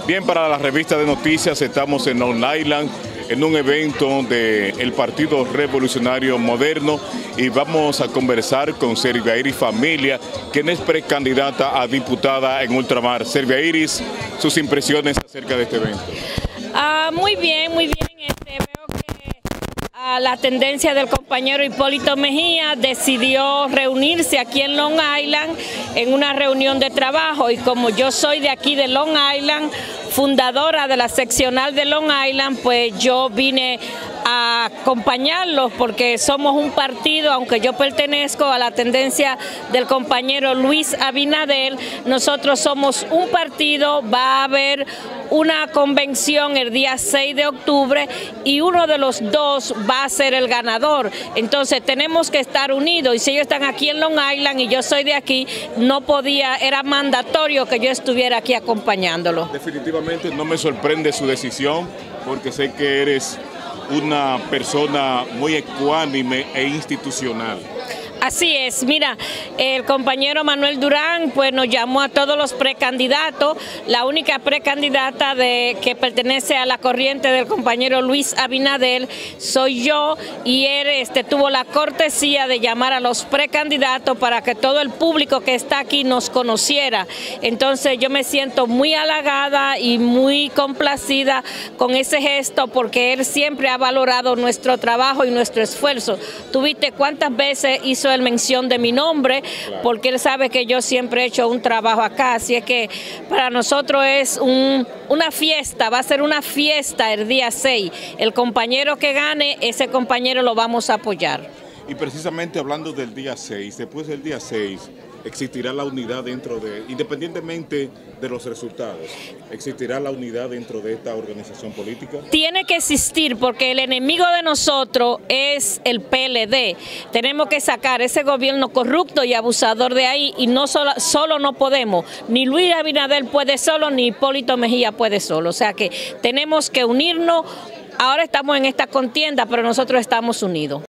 Bien, para la revista de noticias estamos en Long Island, en un evento del Partido Revolucionario Moderno, y vamos a conversar con Servia Iris Familia, quien es precandidata a diputada en Ultramar. Servia Iris, sus impresiones acerca de este evento. Muy bien, muy bien. Veo que la tendencia del compañero Hipólito Mejía decidió reunirse aquí en Long Island en una reunión de trabajo, y como yo soy de aquí de Long Island, fundadora de la seccional de Long Island, pues yo vine a acompañarlos porque somos un partido, aunque yo pertenezco a la tendencia del compañero Luis Abinader, nosotros somos un partido. Va a haber una convención el día 6 de octubre y uno de los dos va a ser el ganador. Entonces tenemos que estar unidos, y si ellos están aquí en Long Island y yo soy de aquí, no podía, era mandatorio que yo estuviera aquí acompañándolo. Definitivamente no me sorprende su decisión, porque sé que eres una persona muy ecuánime e institucional. Así es, mira, el compañero Manuel Durán pues nos llamó a todos los precandidatos. La única precandidata que pertenece a la corriente del compañero Luis Abinader soy yo, y él tuvo la cortesía de llamar a los precandidatos para que todo el público que está aquí nos conociera. Entonces yo me siento muy halagada y muy complacida con ese gesto, porque él siempre ha valorado nuestro trabajo y nuestro esfuerzo. ¿Tú viste cuántas veces hizo él mención de mi nombre? Porque él sabe que yo siempre he hecho un trabajo acá, así es que para nosotros es una fiesta, va a ser una fiesta el día 6. El compañero que gane, ese compañero lo vamos a apoyar. Y precisamente hablando del día 6, después del día 6, existirá la unidad dentro de, independientemente de los resultados, existirá la unidad dentro de esta organización política. Tiene que existir, porque el enemigo de nosotros es el PLD. Tenemos que sacar ese gobierno corrupto y abusador de ahí, y no solo no podemos, ni Luis Abinader puede solo, ni Hipólito Mejía puede solo. O sea que tenemos que unirnos. Ahora estamos en esta contienda, pero nosotros estamos unidos.